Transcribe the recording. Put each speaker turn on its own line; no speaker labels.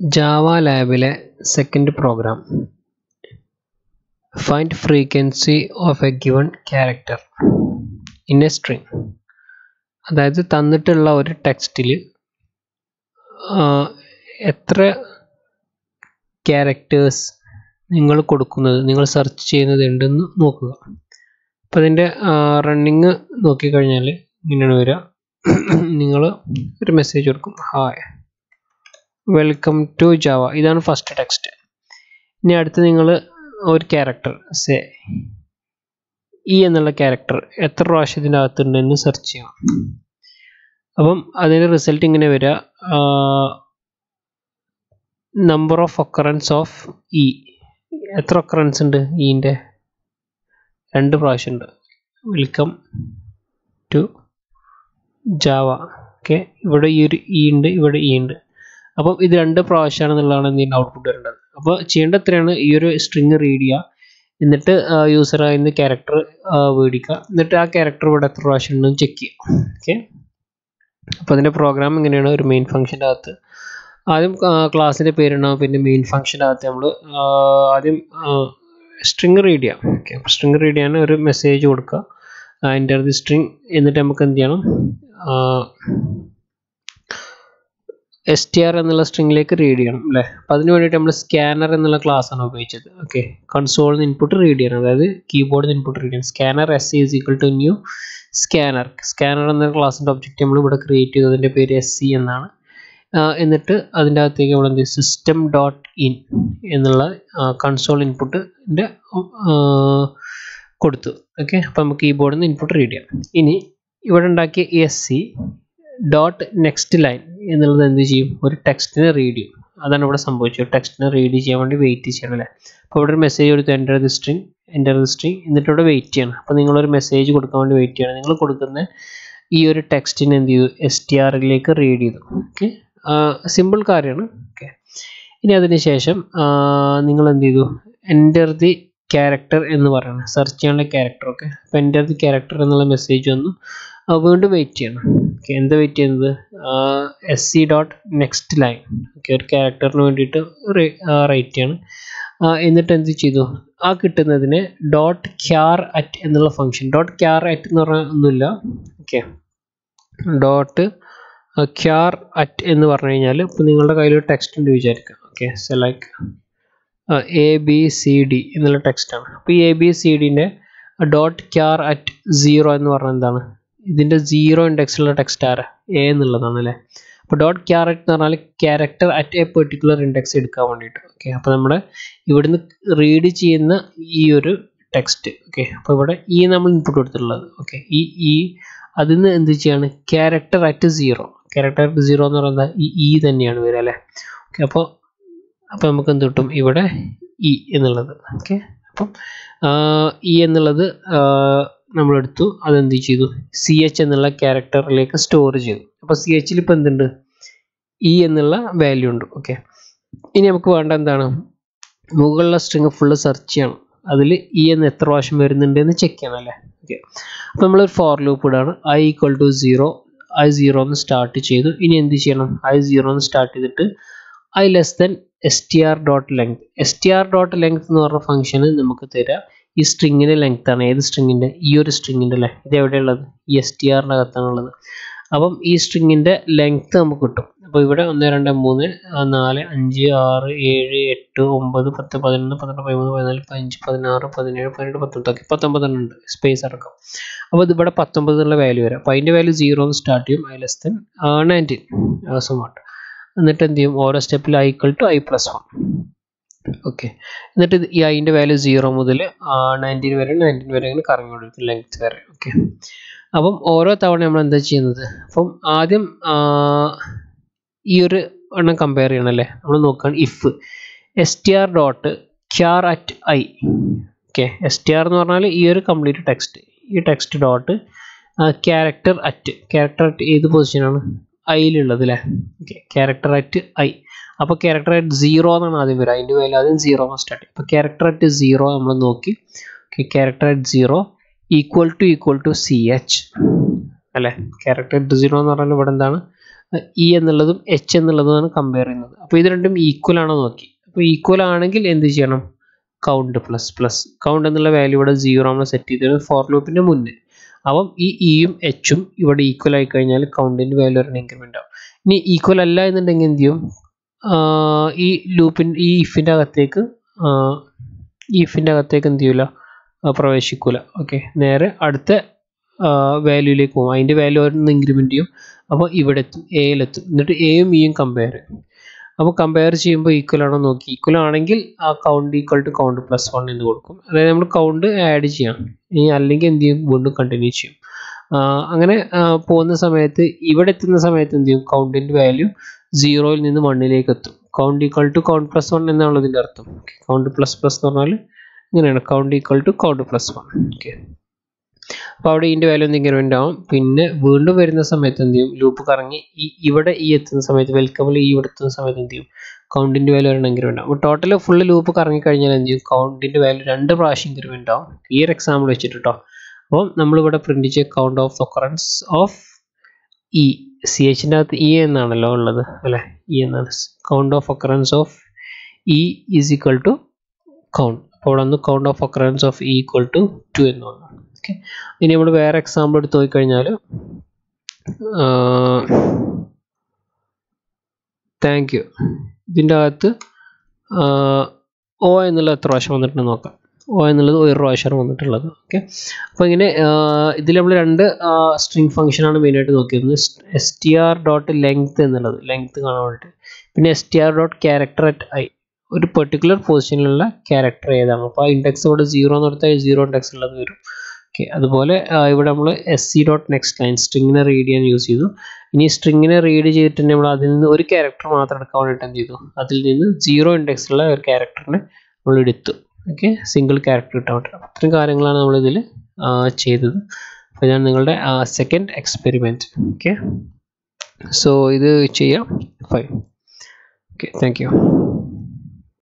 Java ലാബിലെ second program find frequency of a given character in a string. അതായത് തന്നിട്ടുള്ള ഒരു ടെക്സ്റ്റിൽ എത്ര ക്യാരക്ടേഴ്സ് നിങ്ങൾ കൊടുക്കുന്നത്, നിങ്ങൾ സെർച്ച് ചെയ്യുന്നത് ഉണ്ടെന്ന് നോക്കുക. അപ്പോൾ അതിൻ്റെ റണ്ണിങ് നോക്കിക്കഴിഞ്ഞാൽ ഇങ്ങനെയാണ് വരിക. നിങ്ങൾ ഒരു മെസ്സേജ് കൊടുക്കും, ഹായ് വെൽക്കം ടു ജാവ. ഇതാണ് ഫസ്റ്റ് ടെക്സ്റ്റ്. ഇനി അടുത്ത് നിങ്ങൾ ഒരു ക്യാരക്ടർ സേ ഇ എന്നുള്ള ക്യാരക്ടർ എത്ര പ്രാവശ്യത്തിൻ്റെ അകത്തുണ്ടെന്ന് സെർച്ച് ചെയ്യണം. അപ്പം അതിൻ്റെ റിസൾട്ട് ഇങ്ങനെ വരിക, number of occurrence of E. എത്ര ഒക്കറൻസ് ഉണ്ട് ഇൻ്റെ? 2 പ്രാവശ്യം ഉണ്ട്. Welcome to Java. ഓക്കെ, ഇവിടെ ഈ ഒരു ഇ ഉണ്ട്, ഇവിടെ ഇ ഉണ്ട്. അപ്പം ഇത് 2 പ്രാവശ്യമാണെന്നുള്ളതാണ് എന്തെങ്കിലും ഔട്ട്പുട്ട് വരേണ്ടത്. അപ്പോൾ ചെയ്യേണ്ട എത്രയാണ്, ഈ ഒരു സ്ട്രിങ് റീഡ് ചെയ്യുക, എന്നിട്ട് യൂസറായി നിന്ന് ക്യാരക്ടർ മേടിക്കുക, എന്നിട്ട് ആ ക്യാരക്ടർ ഇവിടെ എത്ര പ്രാവശ്യം ഉണ്ടെന്ന് ചെക്ക് ചെയ്യുക. ഓക്കെ, അപ്പോൾ അതിൻ്റെ പ്രോഗ്രാം ഇങ്ങനെയാണ്. ഒരു മെയിൻ ഫംഗ്ഷൻ്റെ അകത്ത് ആദ്യം ക്ലാസ്സിൻ്റെ പേരുണ്ടാവും, പിന്നെ മെയിൻ ഫംഗ്ഷൻ്റെ അകത്ത് നമ്മൾ ആദ്യം സ്ട്രിങ് റീഡ് ചെയ്യാം. ഓക്കെ, അപ്പോൾ സ്ട്രിങ് റീഡ് ചെയ്യാൻ ഒരു മെസ്സേജ് കൊടുക്കുക, എൻ്റർ ദി സ്ട്രിങ്. എന്നിട്ട് നമുക്ക് എന്ത് ചെയ്യണം, str എന്നുള്ള സ്ട്രിങ്ങിലേക്ക് റീഡ് ചെയ്യണം അല്ലേ. അപ്പോൾ അതിന് വേണ്ടിയിട്ട് നമ്മൾ സ്കാനർ എന്നുള്ള ക്ലാസ്സാണ് ഉപയോഗിച്ചത്. ഓക്കെ, കൺസോളിൽ ഇൻപുട്ട് റീഡ് ചെയ്യണം, അതായത് കീബോർഡിൽ ഇൻപുട്ട് റീഡ് ചെയ്യണം. Scanner S is equal to new scanner. Scanner എന്ന ക്ലാസ്സിൻ്റെ ഒബ്ജക്റ്റ് നമ്മൾ ഇവിടെ ക്രിയേറ്റ് ചെയ്തതിൻ്റെ പേര് SC എന്നാണ്. എന്നിട്ട് അതിൻ്റെ അകത്തേക്ക് നമ്മൾ എന്ത് സിസ്റ്റം ഡോട്ട് ഇൻ എന്നുള്ള കൺസോൾ ഇൻപുട്ടിൻ്റെ കൊടുത്തു. ഓക്കെ, അപ്പോൾ നമുക്ക് കീബോർഡിൽ നിന്ന് ഇൻപുട്ട് റീഡ് ചെയ്യാം. ഇനി ഇവിടെ ഉണ്ടാക്കിയ SC ഡോട്ട് നെക്സ്റ്റ് ലൈൻ എന്നുള്ളത് എന്ത് ചെയ്യും, ഒരു ടെക്സ്റ്റിനെ റീഡ് ചെയ്യും. അതാണ് ഇവിടെ സംഭവിച്ചത്. ടെക്സ്റ്റിനെ റീഡ് ചെയ്യാൻ വേണ്ടി വെയിറ്റ് ചെയ്യണം അല്ലേ. അപ്പോൾ ഇവിടെ ഒരു മെസ്സേജ് കൊടുത്ത് എൻ്റർ ദി സ്ട്രിങ്, എന്നിട്ട് ഇവിടെ വെയിറ്റ് ചെയ്യണം. അപ്പോൾ നിങ്ങളൊരു മെസ്സേജ് കൊടുക്കാൻ വേണ്ടി വെയിറ്റ് ചെയ്യണം. നിങ്ങൾ കൊടുക്കുന്ന ഈ ഒരു ടെക്സ്റ്റിനെ എന്ത് ചെയ്തു, STRലേക്ക് റീഡ് ചെയ്തു. ഓക്കെ, സിമ്പിൾ കാര്യമാണ്. ഓക്കെ, ഇനി അതിന് ശേഷം നിങ്ങൾ എന്ത് ചെയ്തു, എൻ്റർ ദി ക്യാരക്ടർ എന്ന് പറയുന്നത് സെർച്ച് ചെയ്യാനുള്ള ക്യാരക്ടർ. ഓക്കെ, അപ്പോൾ എൻ്റർ ദി ക്യാരക്ടർ എന്നുള്ള മെസ്സേജ് വന്നു. വീണ്ടും വെയിറ്റ് ചെയ്യണം. ഓക്കെ, എന്താ വെയിറ്റ് ചെയ്യുന്നത്, SC dot next line. Okay, ഒരു ക്യാരക്ടറിന് വേണ്ടിയിട്ട് റൈറ്റ് ചെയ്യണം. എന്നിട്ട് എന്ത് ചെയ്തു, ആ കിട്ടുന്നതിനെ ഡോട്ട് ക്യാർ അറ്റ് എന്നുള്ള ഫംഗ്ഷൻ. ഡോട്ട് ക്യാർ അറ്റ് എന്ന് പറഞ്ഞാൽ ഒന്നുമില്ല. ഓക്കെ, ഡോട്ട് ക്യാർ അറ്റ് എന്ന് പറഞ്ഞു കഴിഞ്ഞാൽ, ഇപ്പോൾ നിങ്ങളുടെ കയ്യിൽ ഒരു ടെക്സ്റ്റ് ഉണ്ട് വിചാരിക്കുക. ഓക്കെ, സെലക്ട് ABCD എന്നുള്ള ടെക്സ്റ്റാണ്. അപ്പോൾ ഈ ABCDൻ്റെ ഡോട്ട് ക്യാർ അറ്റ് 0 എന്ന് പറഞ്ഞാൽ എന്താണ്, ഇതിൻ്റെ 0 ഇൻഡെക്സിലുള്ള ടെക്സ്റ്റ് ആരാ, A എന്നുള്ളതാണ് അല്ലേ. അപ്പോൾ ഡോട്ട് ക്യാർ അറ്റ് എന്ന് പറഞ്ഞാൽ character at a particular index എടുക്കാൻ വേണ്ടിയിട്ട്. ഓക്കെ, അപ്പോൾ നമ്മുടെ ഇവിടുന്ന് റീഡ് ചെയ്യുന്ന ഈ ഒരു ടെക്സ്റ്റ്. ഓക്കെ, അപ്പോൾ ഇവിടെ ഈ നമ്മൾ ഇൻപുട്ട് കൊടുത്തിട്ടുള്ളത്. ഓക്കെ, ഈ അതിൽ നിന്ന് എന്ത് ചെയ്യാണ്, ക്യാരക്ടർ അറ്റ് 0. ക്യാരക്ടർ അറ്റ് 0 എന്ന് പറയുന്നത് ഈ തന്നെയാണ് വരിക അല്ലേ. ഓക്കെ, അപ്പോൾ നമുക്ക് എന്ത് കിട്ടും, ഇവിടെ ഇ എന്നുള്ളത്. ഓക്കെ, അപ്പം ഇ എന്നുള്ളത് നമ്മളെടുത്തു, അതെന്ത് ചെയ്തു, CH എന്നുള്ള ക്യാരക്ടറിലേക്ക് സ്റ്റോർ ചെയ്തു. അപ്പോൾ CHൽ ഇപ്പോൾ എന്തുണ്ട്, ഇ എന്നുള്ള വാല്യൂ ഉണ്ട്. ഓക്കെ, ഇനി നമുക്ക് വേണ്ട എന്താണ്, മുകളിലുള്ള സ്ട്രിങ് ഫുള്ള് സെർച്ച് ചെയ്യണം, അതിൽ ഇ എന്ന് എത്ര പ്രാവശ്യം വരുന്നുണ്ട് എന്ന് ചെക്ക് ചെയ്യണം അല്ലേ. ഓക്കെ, അപ്പോൾ നമ്മളൊരു ഫോർ ലൂപ്പ് ഇടാണ്. I ഈക്വൽ ടു 0, I 0 എന്ന് സ്റ്റാർട്ട് ചെയ്തു. ഇനി എന്ത് ചെയ്യണം, I 0 എന്ന് സ്റ്റാർട്ട് ചെയ്തിട്ട് I less than str dot length. str dot length എന്ന് പറഞ്ഞ ഫംഗ്ഷന് നമുക്ക് തരാം ഈ സ്ട്രിങ്ങിൻ്റെ ലെങ്ത് ആണ്. ഏത് സ്ട്രിങ്ങിൻ്റെ, ഈ ഒരു സ്ട്രിങ്ങിൻ്റെ അല്ലേ. ഇത് എവിടെയുള്ളത്, ഈ STRൻ്റെ അകത്താണുള്ളത്. അപ്പം ഈ സ്ട്രിങ്ങിൻ്റെ ലെങ്ത് നമുക്ക് കിട്ടും. അപ്പോൾ ഇവിടെ 1 2 3 4 5 6 7 8 9 10 11 12 13 14 15 16 17 18 19 19 ഉണ്ട് സ്പേസ് അടക്കം. അപ്പോൾ ഇത് ഇവിടെ 19 എന്നുള്ള വാല്യൂ വരാം. അപ്പോൾ അതിൻ്റെ വാല്യൂ 0 എന്ന് സ്റ്റാർട്ട് ചെയ്യും, I ലെസ് ദെൻ 19 സോട്ട്. എന്നിട്ട് എന്ത് ചെയ്യും, ഓരോ സ്റ്റെപ്പിൽ I equal to I+1. Okay, എന്നിട്ട് ഈ അതിൻ്റെ വാല്യൂ 0 മുതൽ 19 വരെ ഇങ്ങനെ കറങ്ങിക്കൊണ്ടിരിക്കും ലെങ്ത് വരെ. ഓക്കെ, അപ്പം ഓരോ തവണ നമ്മൾ എന്താ ചെയ്യുന്നത്, അപ്പം ആദ്യം ഈ ഒരു എണ്ണം കമ്പയർ ചെയ്യണം അല്ലേ. നമ്മൾ നോക്കുകയാണ് if str dot char at I. Okay, str എന്ന് പറഞ്ഞാൽ ഈ ഒരു കംപ്ലീറ്റ് ടെക്സ്റ്റ്, ഈ ടെക്സ്റ്റ് ഡോട്ട് ക്യാരക്ടർ അറ്റ് ഏത് പൊസിഷനാണ്, ഐയിലുള്ളത് അല്ലേ. Okay, character at I. അപ്പോൾ ക്യാരക്ടർ അറ്റ് 0 എന്നാണ് ആദ്യം വരിക, അതിൻ്റെ വാല്യൂ ആദ്യം 0 സ്റ്റാർട്ട് ചെയ്യും. അപ്പോൾ ക്യാരക്ടർ അറ്റ് 0 നമ്മൾ നോക്കി. Okay, character at 0 equal to CH അല്ലേ. ക്യാരക്ടർ അറ്റ് 0 എന്ന് പറഞ്ഞാൽ ഇവിടെ എന്താണ്, ഇ എന്നുള്ളതും എച്ച് എന്നുള്ളതുമാണ് കമ്പയർ ചെയ്യുന്നത്. അപ്പോൾ ഇത് രണ്ടും ഈക്വൽ ആണോ നോക്കി. അപ്പോൾ ഈക്വൽ ആണെങ്കിൽ എന്ത് ചെയ്യണം, കൗണ്ട് പ്ലസ് കൗണ്ട് എന്നുള്ള വാല്യൂ ഇവിടെ 0 നമ്മൾ സെറ്റ് ചെയ്തിരുന്നത് ഫോർ ലൂപ്പിൻ്റെ മുന്നേ. അപ്പം ഈ ഇയും എച്ചും ഇവിടെ ഈക്വൽ ആയി കഴിഞ്ഞാൽ കൗണ്ടിൻ്റെ വാല്യൂ ഒരു ഇൻക്രിമെൻ്റ് ആവും. ഇനി ഈക്വൽ അല്ല എന്നുണ്ടെങ്കിൽ എന്ത് ചെയ്യും, ഈ ലൂപ്പിൻ്റെ ഈ ഇഫിൻ്റെ അകത്തേക്ക് എന്ത് ചെയ്യില്ല, പ്രവേശിക്കൂല. ഓക്കെ, നേരെ അടുത്ത വാല്യൂയിലേക്ക് പോകും. അതിൻ്റെ വാല്യൂ ഒന്ന് ഇൻക്രിമെൻറ്റ് ചെയ്യും. അപ്പോൾ ഇവിടെ എത്തും, എയിലെത്തും. എന്നിട്ട് എയും ഇയും കമ്പയർ ചെയ്യും. അപ്പോൾ കമ്പയർ ചെയ്യുമ്പോൾ ഈക്വൽ ആണോ നോക്കി. ഈക്വൽ ആണെങ്കിൽ ആ കൗണ്ട് ഈക്വൽ ടു കൗണ്ട് +1 എന്ന് കൊടുക്കും. അതായത് നമ്മൾ കൗണ്ട് ആഡ് ചെയ്യാം. ഇനി അല്ലെങ്കിൽ എന്ത് ചെയ്യും, വീണ്ടും കണ്ടിന്യൂ ചെയ്യും. അങ്ങനെ പോകുന്ന സമയത്ത് ഇവിടെ എത്തുന്ന സമയത്ത് എന്ത് ചെയ്യും, കൗണ്ടിൻ്റെ വാല്യൂ 0യിൽ നിന്ന് 1ലേക്ക് എത്തും. കൗണ്ട് ഈക്വൽ ടു കൗണ്ട് +1 എന്നാണ് ഇതിൻ്റെ അർത്ഥം. കൗണ്ട് പ്ലസ് എന്ന് പറഞ്ഞാൽ ഇങ്ങനെയാണ്, count equal to count +1. Okay, അപ്പോൾ അവിടെ ഇതിൻ്റെ വാല്യൂ ഒന്ന് ഇൻക്രിമെൻ്റ് ആവും. പിന്നെ വീണ്ടും വരുന്ന സമയത്ത് എന്ത് ചെയ്യും, ലൂപ്പ് കറങ്ങി ഇവിടെ ഈ എത്തുന്ന സമയത്ത്, വെൽക്കമിൽ ഇവിടെ എത്തുന്ന സമയത്ത് എന്ത് ചെയ്യും, കൗണ്ടിൻ്റെ വാല്യൂ ഒരു ഇൻക്രിമെൻ്റ് ആവും. അപ്പോൾ ടോട്ടൽ ഫുള്ള് ലൂപ്പ് കറങ്ങി കഴിഞ്ഞാൽ എന്ത് ചെയ്യും, കൗണ്ടിൻ്റെ വാല്യൂ 2 പ്രാവശ്യം ഇൻക്രിമെൻ്റ് ആവും. ഈ ഒരു എക്സാമ്പിൾ വെച്ചിട്ട് കേട്ടോ. അപ്പോൾ നമ്മളിവിടെ പ്രിൻറ്റ് ചെയ്യ count of occurrence of E, C എച്ചിൻ്റെ അകത്ത് ഇ എന്നാണല്ലോ ഉള്ളത് അല്ലേ, ഇ എന്നാണ്. Count of occurrence of E is equal to count. അപ്പോൾ ഇവിടെ ഒന്ന് count of occurrence of E equal to 2 എന്ന് പറഞ്ഞു. ഓക്കെ, ഇനി നമ്മൾ വേറെ എക്സാമ്പിൾ എടുത്ത് നോക്കിക്കഴിഞ്ഞാൽ, താങ്ക് യു, ഇതിൻ്റെ അകത്ത് ഒ എന്നുള്ളത് എത്ര പ്രാവശ്യം വന്നിട്ടുണ്ട് നോക്കാം. ഒ എന്നുള്ളത് ഒരു പ്രാവശ്യമാണ് വന്നിട്ടുള്ളത്. ഓക്കെ, അപ്പോൾ ഇങ്ങനെ ഇതിൽ നമ്മൾ 2 സ്ട്രിങ് ഫംഗ്ഷനാണ് മെയിനായിട്ട് നോക്കിയിരുന്നത്. str.length എന്നുള്ളത് ലെങ്ത് കാണാൻ വേണ്ടിയിട്ട്, പിന്നെ str.character@i ഒരു പെർട്ടിക്കുലർ പൊസിഷനിലുള്ള ക്യാരക്ടർ ഏതാണ്. അപ്പോൾ ആ ഇൻഡെക്സ് ഇവിടെ 0 എന്ന് കൊടുത്താൽ 0 ഇൻഡെക്സ് ഉള്ളത് വരും. ഓക്കെ, അതുപോലെ ഇവിടെ നമ്മൾ sc.nextLine സ്ട്രിങ്ങിനെ റീഡ് ചെയ്യാൻ യൂസ് ചെയ്തു. ഇനി സ്ട്രിങ്ങിനെ റീഡ് ചെയ്തിട്ട് നമ്മൾ അതിൽ നിന്ന് ഒരു ക്യാരക്ടർ മാത്രം എടുക്കാൻ വേണ്ടിയിട്ട് എന്ത് ചെയ്തു, അതിൽ നിന്ന് 0 ഇൻഡെക്സുള്ള ഒരു ക്യാരക്ടറിനെ നമ്മൾ എടുത്തു. ഓക്കെ, സിംഗിൾ ക്യാരക്ടർ കിട്ടാൻ വേണ്ടി. അത്രയും കാര്യങ്ങളാണ് നമ്മളിതിൽ ചെയ്തത്. അപ്പോൾ ഇതാണ് നിങ്ങളുടെ സെക്കൻഡ് എക്സ്പെരിമെൻറ്റ്. ഓക്കെ, സോ ഇത് ചെയ്യാം. ഫൈൻ. Okay, thank U.